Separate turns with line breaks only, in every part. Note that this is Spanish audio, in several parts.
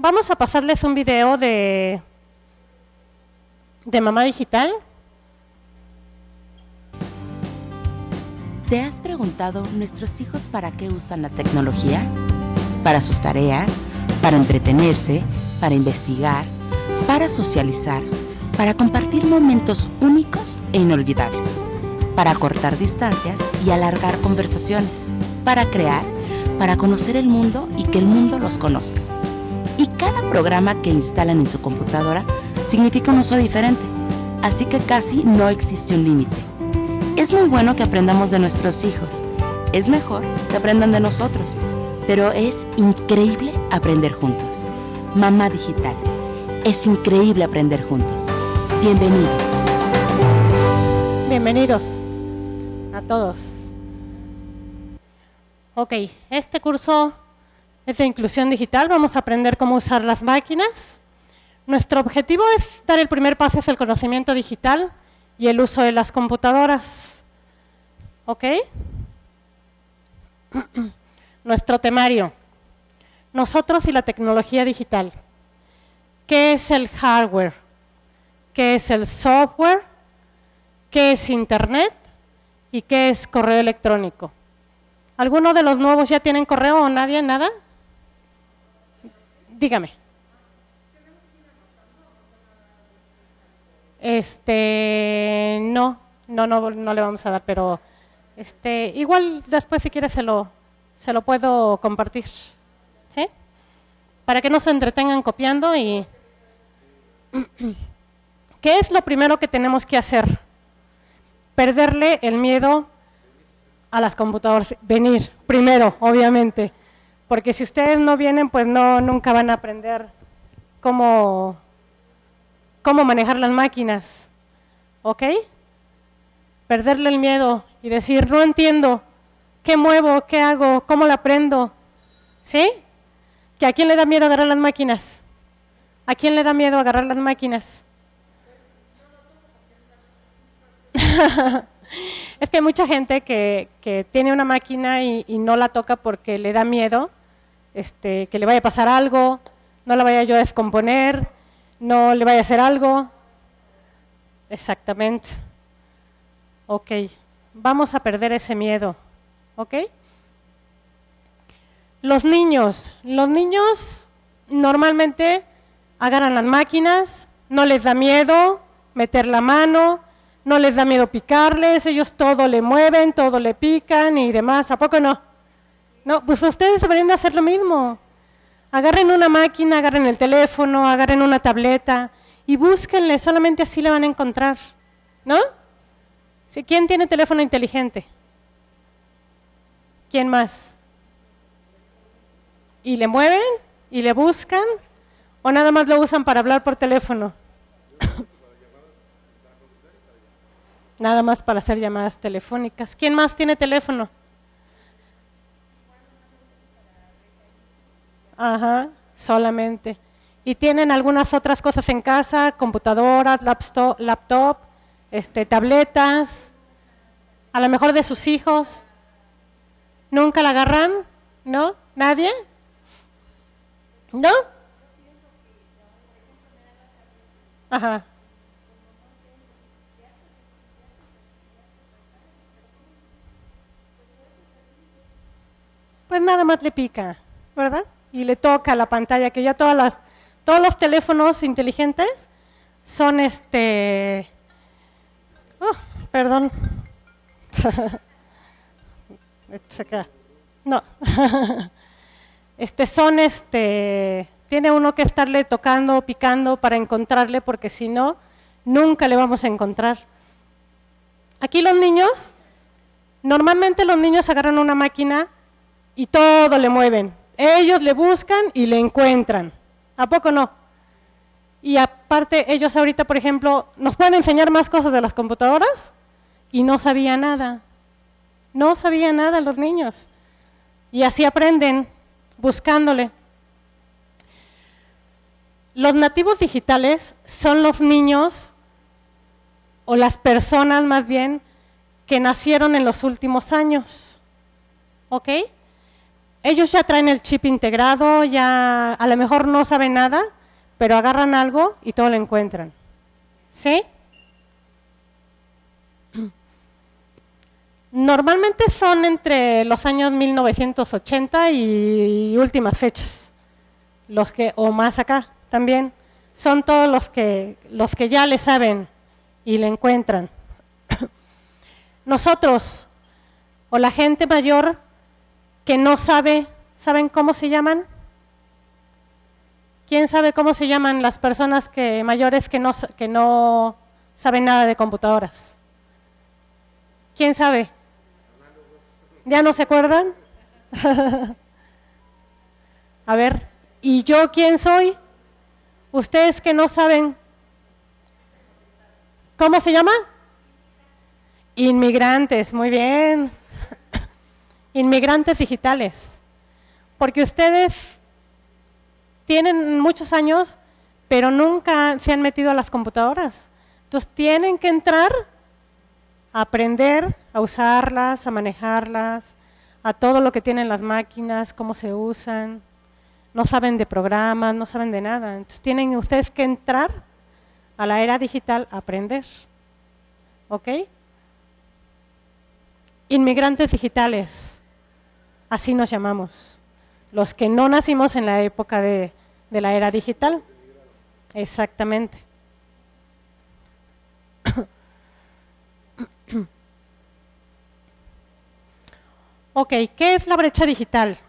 Vamos a pasarles un video de Mamá Digital.
¿Te has preguntado nuestros hijos para qué usan la tecnología? Para sus tareas, para entretenerse, para investigar, para socializar, para compartir momentos únicos e inolvidables, para cortar distancias y alargar conversaciones, para crear, para conocer el mundo y que el mundo los conozca. Y cada programa que instalan en su computadora significa un uso diferente, así que casi no existe un límite. Es muy bueno que aprendamos de nuestros hijos, es mejor que aprendan de nosotros, pero es increíble aprender juntos. Mamá Digital, es increíble aprender juntos. Bienvenidos.
Bienvenidos a todos. Ok, este curso es de inclusión digital, vamos a aprender cómo usar las máquinas. Nuestro objetivo es dar el primer paso hacia el conocimiento digital y el uso de las computadoras. ¿Ok? Nuestro temario. Nosotros y la tecnología digital. ¿Qué es el hardware? ¿Qué es el software? ¿Qué es Internet? ¿Y qué es correo electrónico? ¿Alguno de los nuevos ya tienen correo o nadie? ¿Nada? Dígame. No le vamos a dar, pero igual después si quiere se lo puedo compartir, ¿sí? Para que no se entretengan copiando y… ¿Qué es lo primero que tenemos que hacer? Perderle el miedo a las computadoras. Venir primero, obviamente, porque si ustedes no vienen, pues nunca van a aprender cómo manejar las máquinas, ¿ok? Perderle el miedo y decir, no entiendo, ¿qué muevo? ¿Qué hago? ¿Cómo la aprendo? ¿Sí? ¿Que a quién le da miedo agarrar las máquinas? ¿A quién le da miedo agarrar las máquinas? Es que hay mucha gente que tiene una máquina y no la toca porque le da miedo que le vaya a pasar algo, no la vaya yo a descomponer, no le vaya a hacer algo. Exactamente. Ok, vamos a perder ese miedo. ¿Ok? Los niños normalmente agarran las máquinas, no les da miedo meter la mano, no les da miedo picarles, ellos todo le mueven, todo le pican y demás. ¿A poco no? No, pues ustedes deberían de hacer lo mismo. Agarren una máquina, agarren el teléfono, agarren una tableta y búsquenle, solamente así le van a encontrar, ¿no? ¿Sí? ¿Quién tiene teléfono inteligente? ¿Quién más? ¿Y le mueven? ¿Y le buscan? ¿O nada más lo usan para hablar por teléfono? Nada más para hacer llamadas telefónicas. ¿Quién más tiene teléfono? Ajá, solamente. ¿Y tienen algunas otras cosas en casa? Computadoras, laptop, tabletas, a lo mejor de sus hijos. ¿Nunca la agarran? ¿No? ¿Nadie? ¿No? Ajá. Pues nada más le pica, ¿verdad? Y le toca la pantalla, que ya todos los teléfonos inteligentes son perdón. No. Tiene uno que estarle tocando, picando para encontrarle, porque si no, nunca le vamos a encontrar. Aquí normalmente los niños agarran una máquina y todo le mueven. Ellos le buscan y le encuentran. ¿A poco no? Y aparte, ellos ahorita, por ejemplo, nos pueden enseñar más cosas de las computadoras y no sabía nada. No sabía nada los niños. Y así aprenden, buscándole. Los nativos digitales son los niños, o las personas más bien, que nacieron en los últimos años. ¿Ok? Ellos ya traen el chip integrado, ya a lo mejor no saben nada, pero agarran algo y todo lo encuentran. ¿Sí? Normalmente son entre los años 1980 y últimas fechas, los que, o más acá también, son todos los que ya le saben y le encuentran. Nosotros, o la gente mayor que no sabe, ¿saben cómo se llaman? ¿Quién sabe cómo se llaman las personas mayores que no saben nada de computadoras? ¿Quién sabe? ¿Ya no se acuerdan? A ver, ¿y yo quién soy? Ustedes que no saben, ¿cómo se llama? Inmigrantes, muy bien. Inmigrantes digitales. Porque ustedes tienen muchos años, pero nunca se han metido a las computadoras. Entonces tienen que entrar a aprender a usarlas, a manejarlas, a todo lo que tienen las máquinas, cómo se usan. No saben de programas, no saben de nada. Entonces tienen ustedes que entrar a la era digital a aprender. ¿Ok? Inmigrantes digitales, así nos llamamos. Los que no nacimos en la época de la era digital. Exactamente. Ok, ¿qué es la brecha digital?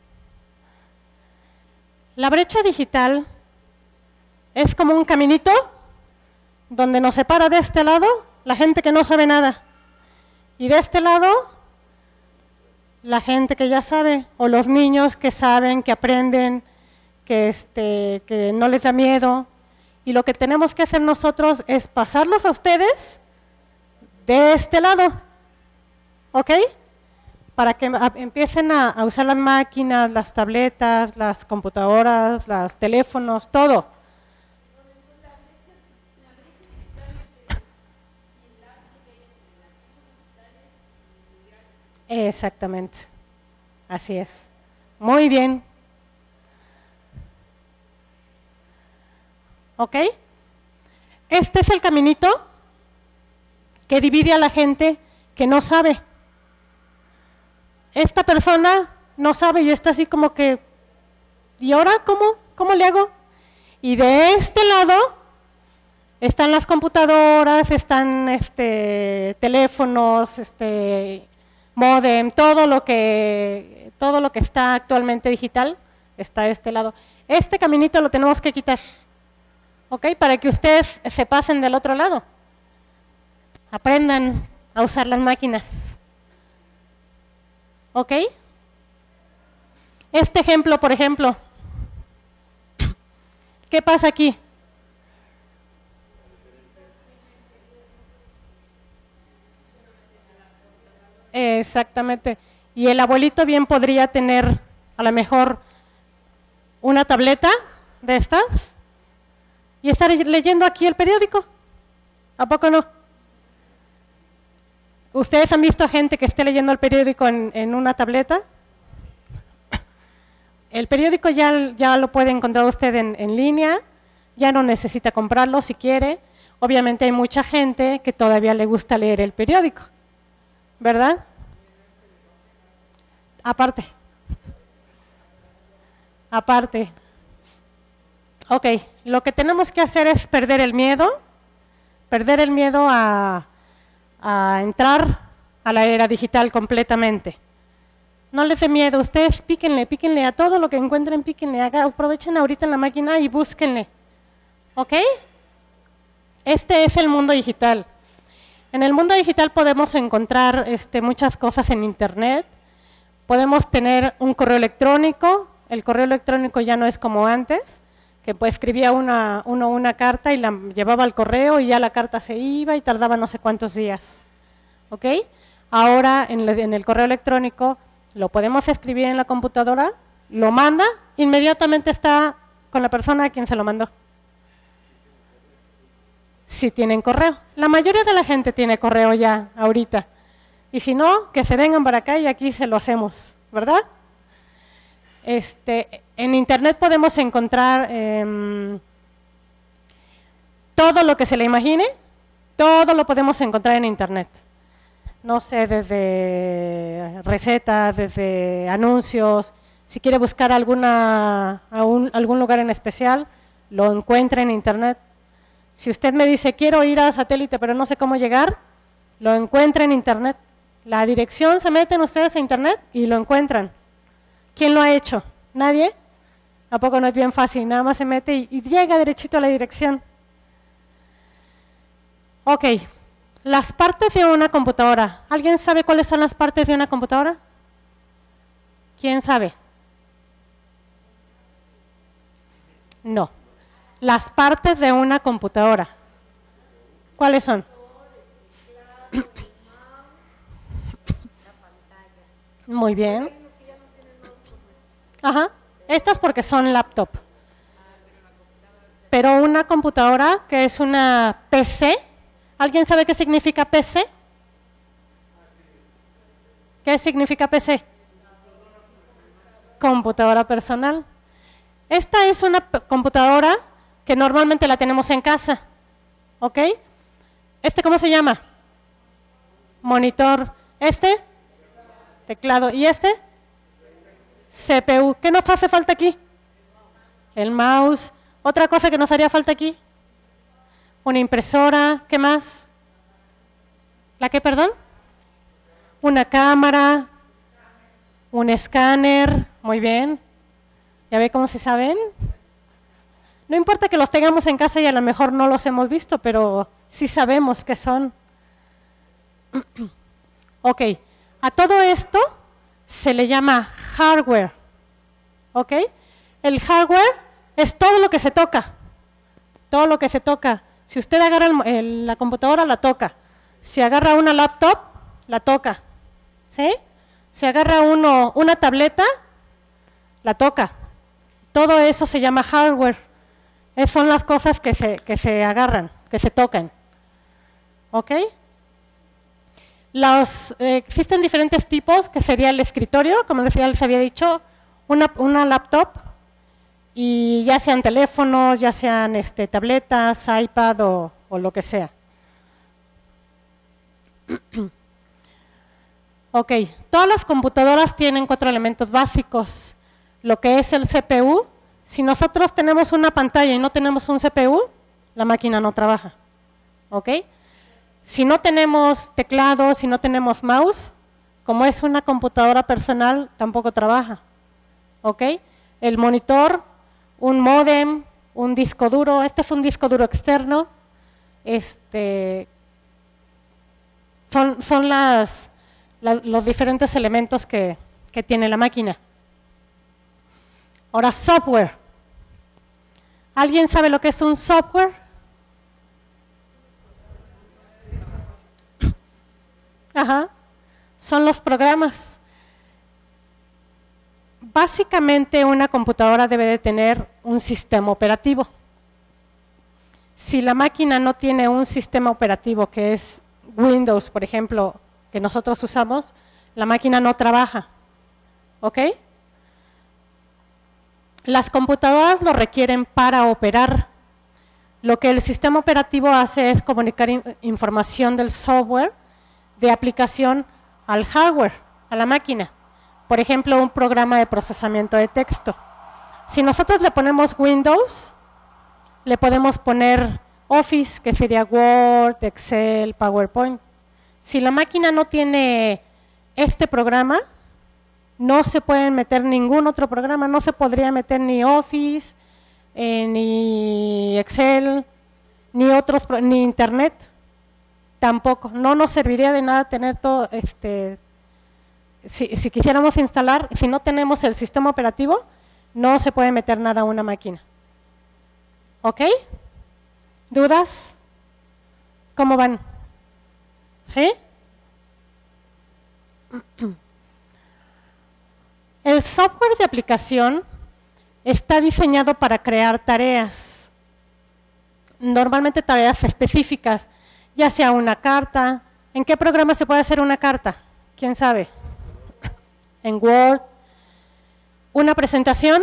La brecha digital es como un caminito donde nos separa de este lado la gente que no sabe nada y de este lado la gente que ya sabe, o los niños que saben, que aprenden, que no les da miedo. Y lo que tenemos que hacer nosotros es pasarlos a ustedes de este lado, ¿ok? Para que empiecen a usar las máquinas, las tabletas, las computadoras, los teléfonos, todo. Exactamente, así es. Muy bien. ¿Ok? Este es el caminito que divide a la gente que no sabe. Esta persona no sabe y está así como que, ¿y ahora cómo? ¿Cómo le hago? Y de este lado están las computadoras, están teléfonos, módem, todo lo que está actualmente digital está de este lado. Este caminito lo tenemos que quitar, ¿ok? Para que ustedes se pasen del otro lado. Aprendan a usar las máquinas. ¿Ok? Este ejemplo, por ejemplo, ¿qué pasa aquí? Exactamente. Y el abuelito bien podría tener a lo mejor una tableta de estas y estar leyendo aquí el periódico. ¿A poco no? ¿Ustedes han visto a gente que esté leyendo el periódico en una tableta? El periódico ya lo puede encontrar usted en línea, ya no necesita comprarlo si quiere. Obviamente hay mucha gente que todavía le gusta leer el periódico, ¿verdad? Aparte. Ok, lo que tenemos que hacer es perder el miedo a entrar a la era digital completamente. No les dé miedo, ustedes píquenle a todo lo que encuentren, píquenle, aprovechen ahorita en la máquina y búsquenle. ¿Ok? Este es el mundo digital. En el mundo digital podemos encontrar muchas cosas en internet, podemos tener un correo electrónico, el correo electrónico ya no es como antes, que pues escribía uno una carta y la llevaba al correo y ya la carta se iba y tardaba no sé cuántos días. ¿Ok? Ahora en el correo electrónico lo podemos escribir en la computadora, lo manda, inmediatamente está con la persona a quien se lo mandó. Si tienen correo. La mayoría de la gente tiene correo ya ahorita. Y si no, que se vengan para acá y aquí se lo hacemos, ¿verdad? En Internet podemos encontrar todo lo que se le imagine, todo lo podemos encontrar en Internet. No sé, desde recetas, desde anuncios. Si quiere buscar algún lugar en especial, lo encuentra en Internet. Si usted me dice, quiero ir a satélite, pero no sé cómo llegar, lo encuentra en Internet. La dirección, se meten ustedes a Internet y lo encuentran. ¿Quién lo ha hecho? ¿Nadie? ¿A poco no es bien fácil? Nada más se mete y llega derechito a la dirección. Ok, las partes de una computadora. ¿Alguien sabe cuáles son las partes de una computadora? ¿Quién sabe? No. Las partes de una computadora. ¿Cuáles son? Muy bien. Ajá. Estas porque son laptop. Pero una computadora que es una PC. ¿Alguien sabe qué significa PC? ¿Qué significa PC? Computadora personal. Esta es una computadora que normalmente la tenemos en casa. ¿Ok? ¿Cómo se llama? Monitor. Teclado. ¿Y CPU. ¿Qué nos hace falta aquí? El mouse. Otra cosa que nos haría falta aquí. Una impresora. ¿Qué más? ¿La qué, perdón? Una cámara. Un escáner. Muy bien. ¿Ya ve cómo se saben? No importa que los tengamos en casa y a lo mejor no los hemos visto, pero sí sabemos qué son. Ok. A todo esto se le llama hardware. ¿Ok? El hardware es todo lo que se toca. Todo lo que se toca. Si usted agarra la computadora, la toca. Si agarra una laptop, la toca. ¿Sí? Si agarra una tableta, la toca. Todo eso se llama hardware. Son las cosas que se agarran, que se tocan. ¿Ok? Existen diferentes tipos, que sería el escritorio, como les había dicho, una laptop, y ya sean teléfonos, ya sean tabletas, iPad o lo que sea. Ok, todas las computadoras tienen 4 elementos básicos. Lo que es el CPU, si nosotros tenemos una pantalla y no tenemos un CPU, la máquina no trabaja. ¿Ok? Si no tenemos teclado, si no tenemos mouse, como es una computadora personal, tampoco trabaja. ¿Ok? El monitor, un módem, un disco duro, es un disco duro externo, son los diferentes elementos que tiene la máquina. Ahora, software. ¿Alguien sabe lo que es un software? Ajá, son los programas. Básicamente una computadora debe de tener un sistema operativo. Si la máquina no tiene un sistema operativo que es Windows, por ejemplo, que nosotros usamos, la máquina no trabaja. ¿Ok? Las computadoras lo requieren para operar. Lo que el sistema operativo hace es comunicar información del software de aplicación al hardware, a la máquina. Por ejemplo, un programa de procesamiento de texto. Si nosotros le ponemos Windows, le podemos poner Office, que sería Word, Excel, PowerPoint. Si la máquina no tiene este programa, no se puede meter ningún otro programa, no se podría meter ni Office, ni Excel, ni Internet, tampoco. No nos serviría de nada tener todo, si quisiéramos instalar, si no tenemos el sistema operativo, no se puede meter nada a una máquina. ¿Ok? ¿Dudas? ¿Cómo van? ¿Sí? El software de aplicación está diseñado para crear tareas, normalmente tareas específicas, ya sea una carta. ¿En qué programa se puede hacer una carta? ¿Quién sabe? En Word. Una presentación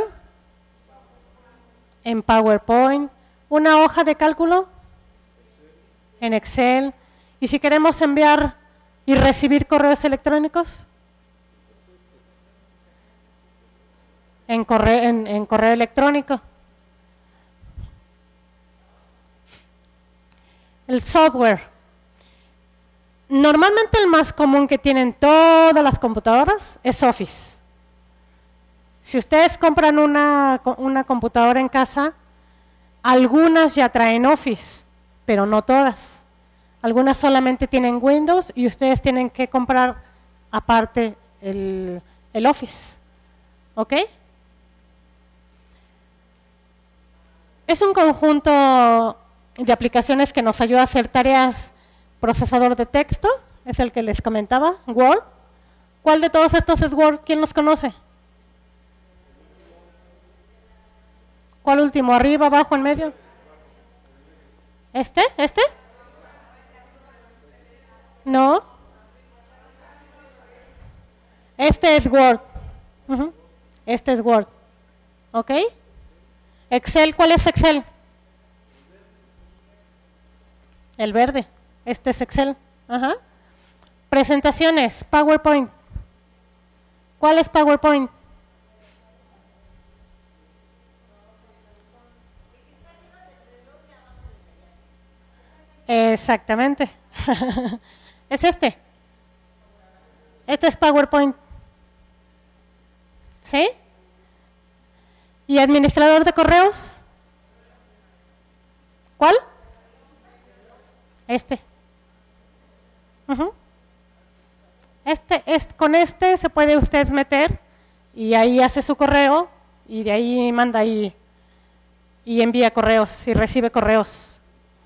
en PowerPoint, una hoja de cálculo en Excel. Y si queremos enviar y recibir correos electrónicos, en correo electrónico. El software. Normalmente el más común que tienen todas las computadoras es Office. Si ustedes compran una computadora en casa, algunas ya traen Office, pero no todas. Algunas solamente tienen Windows y ustedes tienen que comprar aparte el Office. ¿Ok? Es un conjunto de aplicaciones que nos ayuda a hacer tareas. Procesador de texto, es el que les comentaba, Word. ¿Cuál de todos estos es Word? ¿Quién los conoce? ¿Cuál último? ¿Arriba, abajo, en medio? ¿Este? ¿Este? No. Este es Word. Este es Word. ¿Ok? Excel, ¿cuál es Excel? El verde. Este es Excel. Ajá. Presentaciones, PowerPoint. ¿Cuál es PowerPoint? Exactamente. Es este. Este es PowerPoint. ¿Sí? ¿Y administrador de correos? ¿Cuál? Este. Con este se puede usted meter y ahí hace su correo y de ahí manda y envía correos y recibe correos.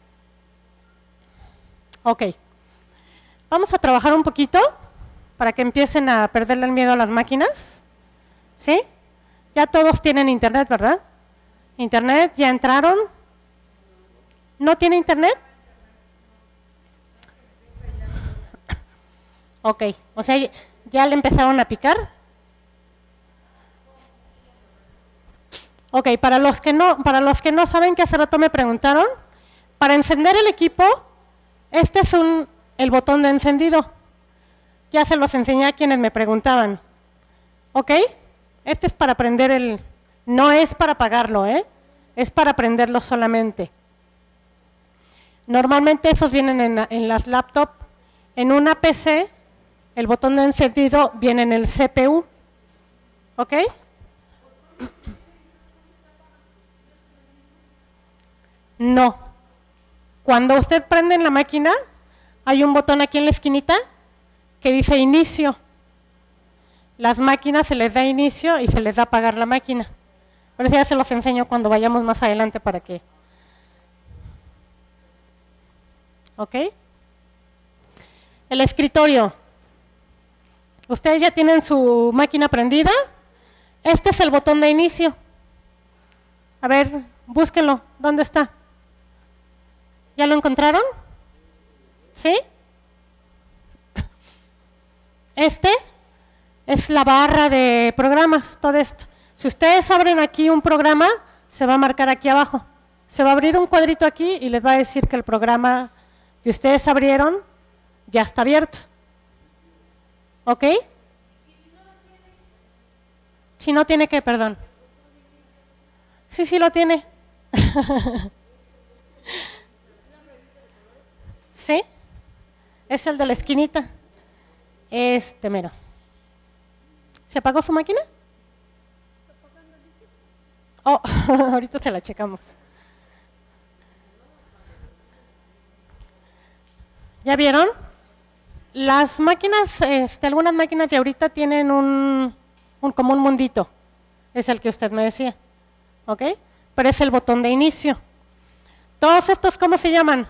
Ok. Vamos a trabajar un poquito para que empiecen a perderle el miedo a las máquinas. ¿Sí? Ya todos tienen internet, ¿verdad? Internet, ¿ya entraron? ¿No tiene internet? Ok, o sea, ¿ya le empezaron a picar? Ok, para los que no saben, que hace rato me preguntaron, para encender el equipo, este es el botón de encendido. Ya se los enseñé a quienes me preguntaban. ¿Ok? Este es para prender no es para apagarlo, es para prenderlo solamente. Normalmente esos vienen en las laptops. En una PC, el botón de encendido viene en el CPU. ¿Ok? No. Cuando usted prende en la máquina, hay un botón aquí en la esquinita que dice inicio. Las máquinas se les da inicio y se les da apagar la máquina. Pero ya se los enseño cuando vayamos más adelante para que... ¿Ok? El escritorio. Ustedes ya tienen su máquina prendida. Este es el botón de inicio. A ver, búsquenlo. ¿Dónde está? ¿Ya lo encontraron? ¿Sí? Este es la barra de programas, todo esto. Si ustedes abren aquí un programa, se va a marcar aquí abajo. Se va a abrir un cuadrito aquí y les va a decir que el programa que ustedes abrieron ya está abierto. ¿Ok? Si no tiene que, perdón. Sí, sí lo tiene. ¿Sí? Es el de la esquinita. Este mero. ¿Se apagó su máquina? Oh, ahorita se la checamos. ¿Ya vieron? Las máquinas, algunas máquinas de ahorita tienen como un mundito. Es el que usted me decía. ¿Ok? Pero es el botón de inicio. Todos estos, ¿cómo se llaman?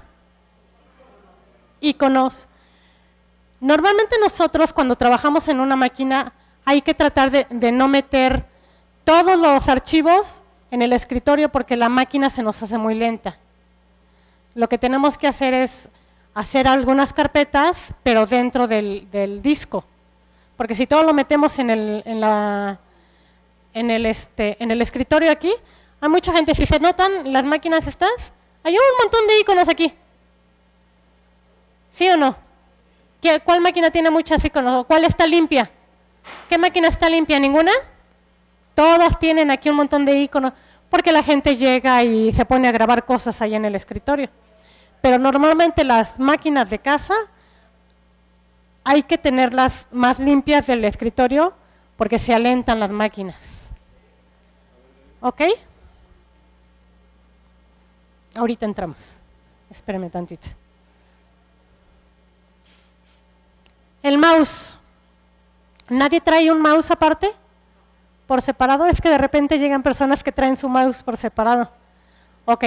Iconos. Normalmente nosotros cuando trabajamos en una máquina hay que tratar de no meter todos los archivos en el escritorio porque la máquina se nos hace muy lenta. Lo que tenemos que hacer es hacer algunas carpetas, pero dentro del disco. Porque si todo lo metemos en en el escritorio aquí, hay mucha gente, si se notan las máquinas estas, hay un montón de iconos aquí. ¿Sí o no? ¿Cuál máquina tiene muchos iconos? ¿Cuál está limpia? ¿Qué máquina está limpia? ¿Ninguna? Todas tienen aquí un montón de iconos, porque la gente llega y se pone a grabar cosas ahí en el escritorio. Pero normalmente las máquinas de casa hay que tenerlas más limpias del escritorio porque se alentan las máquinas. ¿Ok? Ahorita entramos. Espérame tantito. El mouse. ¿Nadie trae un mouse aparte? ¿Por separado? Es que de repente llegan personas que traen su mouse por separado. Ok.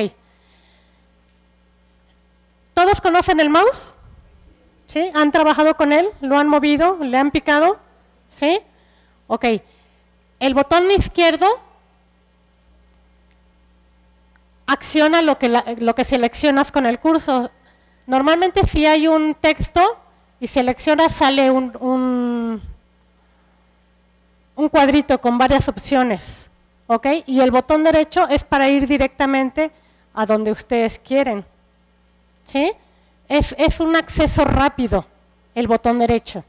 ¿Todos conocen el mouse? ¿Sí? ¿Han trabajado con él? ¿Lo han movido? ¿Le han picado? ¿Sí? Ok. El botón izquierdo acciona lo que seleccionas con el cursor. Normalmente si hay un texto y seleccionas, sale un cuadrito con varias opciones. ¿Ok? Y el botón derecho es para ir directamente a donde ustedes quieren. ¿Sí? Es un acceso rápido, el botón derecho.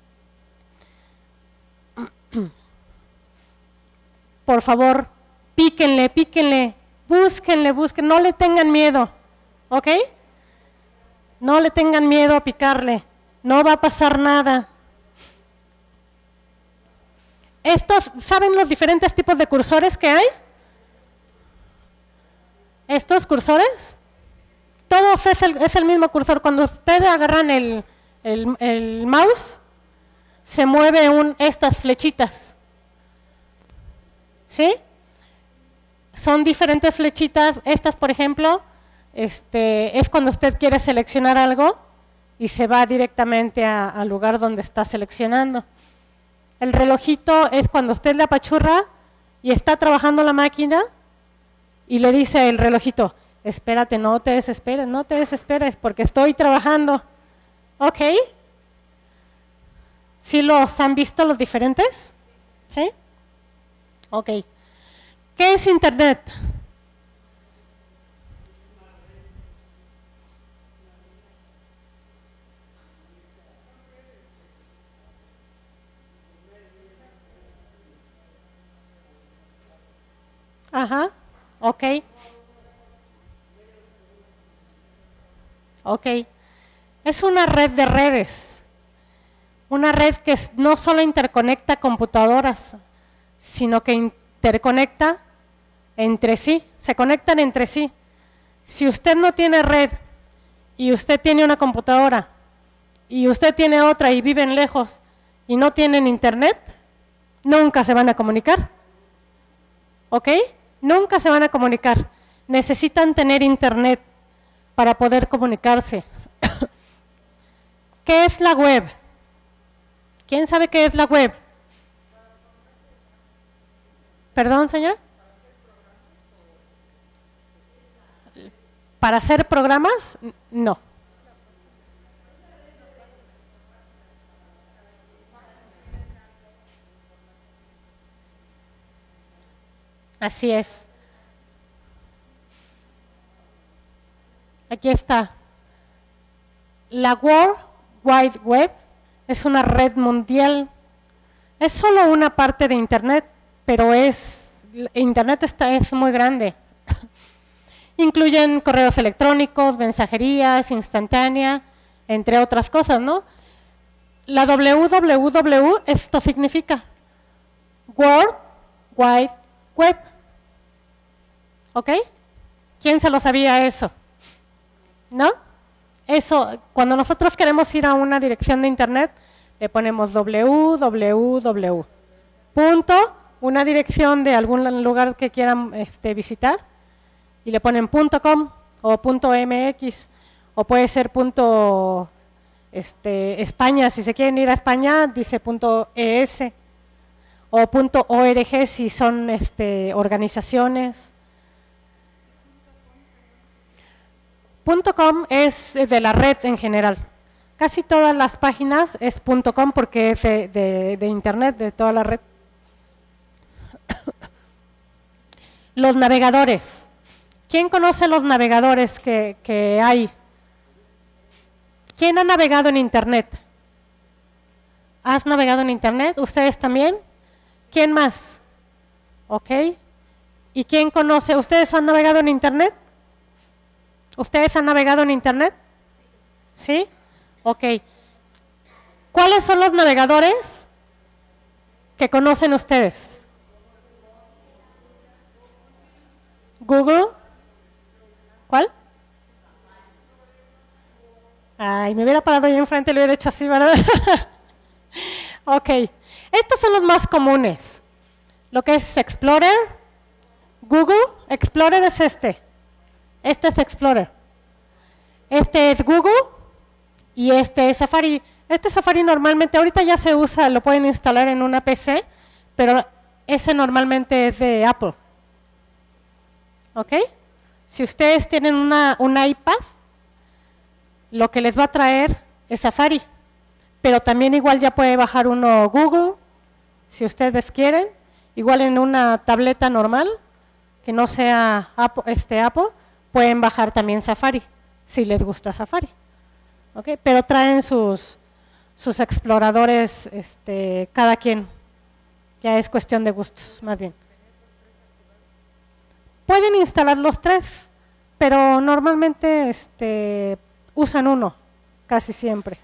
Por favor, píquenle, píquenle, búsquenle, no le tengan miedo, ¿ok? No le tengan miedo a picarle, no va a pasar nada. ¿Saben los diferentes tipos de cursores que hay? ¿Estos cursores? Todos es el mismo cursor. Cuando ustedes agarran el mouse, se mueve estas flechitas. ¿Sí? Son diferentes flechitas. Estas, por ejemplo, es cuando usted quiere seleccionar algo y se va directamente al lugar donde está seleccionando. El relojito es cuando usted le apachurra y está trabajando la máquina y le dice el relojito: espérate, no te desesperes, porque estoy trabajando. ¿Ok? ¿Sí los han visto los diferentes? ¿Sí? Ok. ¿Qué es Internet? Ajá, ok. Ok. Es una red de redes. Una red que no solo interconecta computadoras, sino que interconecta entre sí, se conectan entre sí. Si usted no tiene red y usted tiene una computadora y usted tiene otra y viven lejos y no tienen internet, nunca se van a comunicar. ¿Ok? Nunca se van a comunicar. Necesitan tener internet para poder comunicarse. ¿Qué es la web? ¿Quién sabe qué es la web? ¿Perdón, señora? ¿Para hacer programas? No. Así es. Aquí está. La World Wide Web es una red mundial. Es solo una parte de Internet, pero Internet es muy grande. Incluyen correos electrónicos, mensajerías, instantánea, entre otras cosas, ¿no? La www, esto significa World Wide Web. ¿Ok? ¿Quién se lo sabía eso? ¿No? Eso, cuando nosotros queremos ir a una dirección de internet, le ponemos www. Punto, una dirección de algún lugar que quieran visitar, y le ponen .com o .mx, o puede ser España, si se quieren ir a España, dice .es, o .org si son organizaciones. .com es de la red en general. Casi todas las páginas es .com porque es de internet, de toda la red. Los navegadores. ¿Quién conoce los navegadores que hay? ¿Quién ha navegado en Internet? ¿Has navegado en Internet? ¿Ustedes también? ¿Quién más? ¿Ok? ¿Y quién conoce? ¿Ustedes han navegado en Internet? ¿Ustedes han navegado en Internet? ¿Sí? Ok. ¿Cuáles son los navegadores que conocen ustedes? ¿Google? ¿Cuál? Ay, me hubiera parado yo enfrente y lo hubiera hecho así, ¿verdad? Ok. Estos son los más comunes. Lo que es Explorer, Google, Explorer es este. Este es Explorer. Este es Google y este es Safari. Este Safari normalmente, ahorita ya se usa, lo pueden instalar en una PC, pero ese normalmente es de Apple. ¿Ok? Si ustedes tienen un iPad, lo que les va a traer es Safari. Pero también igual ya puede bajar uno Google, si ustedes quieren. Igual en una tableta normal, que no sea Apple, pueden bajar también Safari, si les gusta Safari. ¿Ok? Pero traen sus exploradores, cada quien. Ya es cuestión de gustos, más bien. Pueden instalar los tres, pero normalmente usan uno, casi siempre.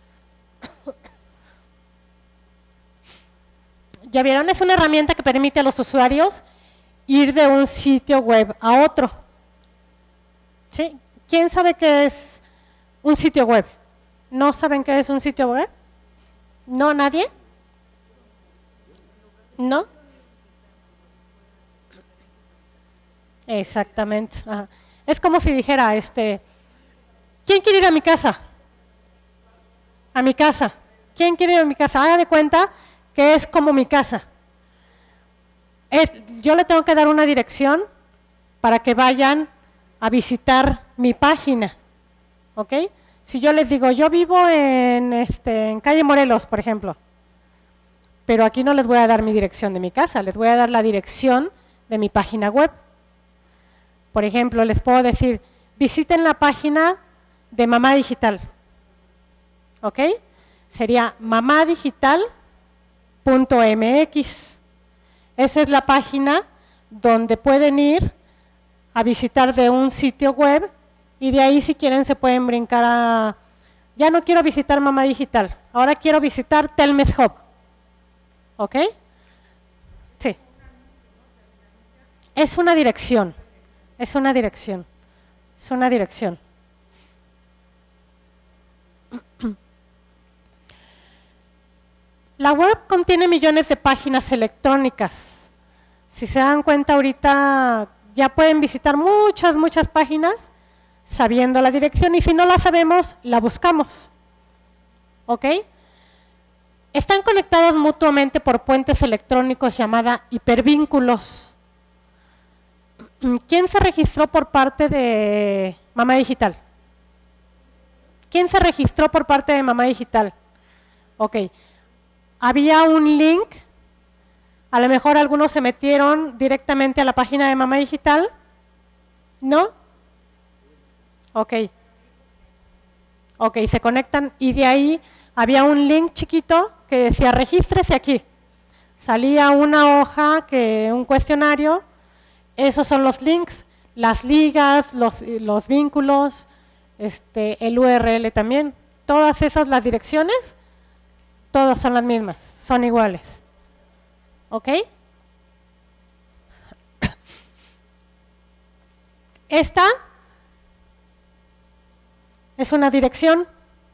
Ya vieron, es una herramienta que permite a los usuarios ir de un sitio web a otro. ¿Sí? ¿Quién sabe qué es un sitio web? ¿No saben qué es un sitio web? ¿No? ¿Nadie? ¿No? Exactamente. Ajá. Es como si dijera, ¿quién quiere ir a mi casa? A mi casa. ¿Quién quiere ir a mi casa? Haga de cuenta que es como mi casa. Yo le tengo que dar una dirección para que vayan a visitar mi página. ¿Ok? Si yo les digo, yo vivo en calle Morelos, por ejemplo, pero aquí no les voy a dar mi dirección de mi casa, les voy a dar la dirección de mi página web. Por ejemplo, les puedo decir, visiten la página de Mamá Digital. ¿Ok? Sería mamadigital.mx. Esa es la página donde pueden ir a visitar de un sitio web y de ahí si quieren se pueden brincar a, ya no quiero visitar Mamá Digital, ahora quiero visitar Telmex Hub. ¿Ok? Sí. Es una dirección, es una dirección, es una dirección. La web contiene millones de páginas electrónicas. Si se dan cuenta ahorita ya pueden visitar muchas páginas sabiendo la dirección y si no la sabemos, la buscamos. ¿Ok? Están conectados mutuamente por puentes electrónicos llamados hipervínculos. ¿Quién se registró por parte de Mamá Digital? ¿Quién se registró por parte de Mamá Digital? Ok. Había un link, a lo mejor algunos se metieron directamente a la página de Mamá Digital, ¿no? Ok. Ok, se conectan y de ahí había un link chiquito que decía regístrese aquí. Salía una hoja, un cuestionario, esos son los links, las ligas, los vínculos, el URL también, todas esas, las direcciones, todas son las mismas, son iguales. ¿Ok? Esta es una dirección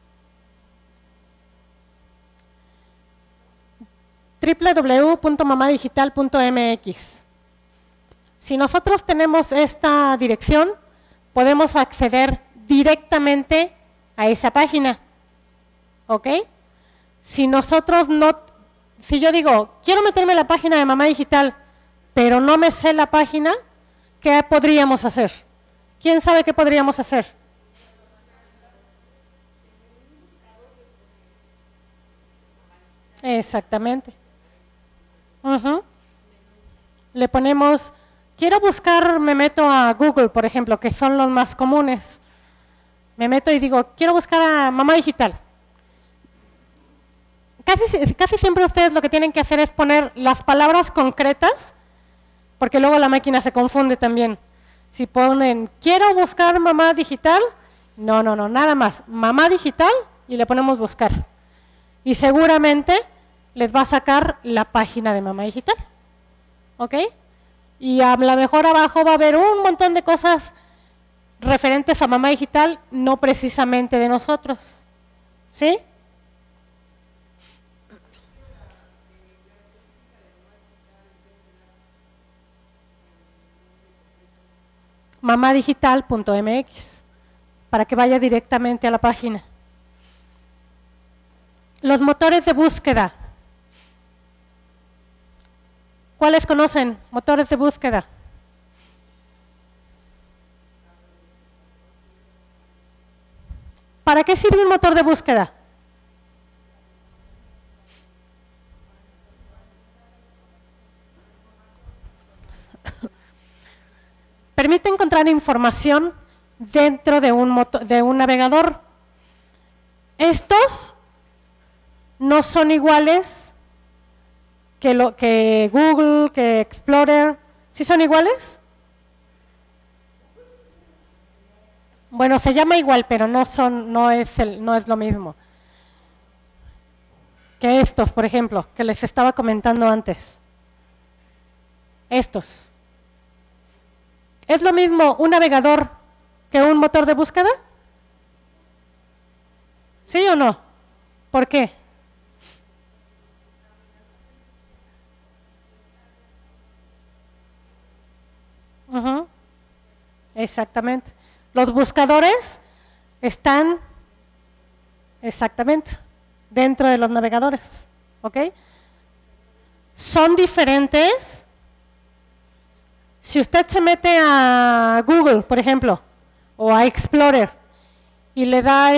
www.mamadigital.mx. Si nosotros tenemos esta dirección, podemos acceder directamente a esa página. ¿Ok? Si nosotros no, si yo digo, quiero meterme en la página de Mamá Digital, pero no me sé la página, ¿qué podríamos hacer? ¿Quién sabe qué podríamos hacer? Exactamente. Le ponemos, quiero buscar, me meto a Google, por ejemplo, que son los más comunes. Me meto y digo, quiero buscar a mamá digital. Casi siempre ustedes lo que tienen que hacer es poner las palabras concretas, porque luego la máquina se confunde también. Si ponen, quiero buscar mamá digital, no, nada más, mamá digital y le ponemos buscar. Y seguramente les va a sacar la página de mamá digital. ¿Ok? Y a lo mejor abajo va a haber un montón de cosas referentes a mamá digital, no precisamente de nosotros. ¿Sí? mamadigital.mx, para que vaya directamente a la página. Los motores de búsqueda. ¿Cuáles conocen? Motores de búsqueda. ¿Para qué sirve un motor de búsqueda? Permite encontrar información dentro de un navegador. Estos no son iguales que Google, que Explorer. ¿Sí son iguales? Bueno, se llama igual, pero no es lo mismo que estos, por ejemplo, que les estaba comentando antes. Estos. ¿Es lo mismo un navegador que un motor de búsqueda? ¿Sí o no? ¿Por qué? Exactamente. Los buscadores están exactamente dentro de los navegadores. ¿Ok? Son diferentes. Si usted se mete a Google, por ejemplo, o a Explorer, y le da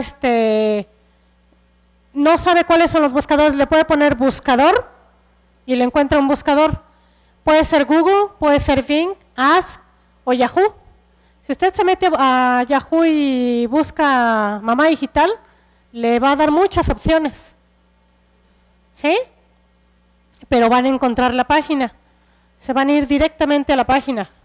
no sabe cuáles son los buscadores, le puede poner buscador y le encuentra un buscador. Puede ser Google, puede ser Bing, Ask o Yahoo. Si usted se mete a Yahoo y busca mamá digital, le va a dar muchas opciones. ¿Sí? Pero van a encontrar la página. Se van a ir directamente a la página.